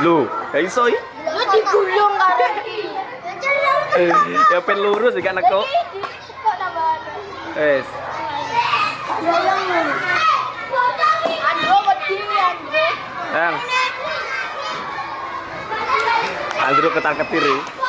Lu, gak iso ya? Lu digulung karo iki. Ya pen lurus iki anak kok. Kok nambah. Wes. Ya yang Andro wedi Andro. Yang. Andrew ketar-ketir.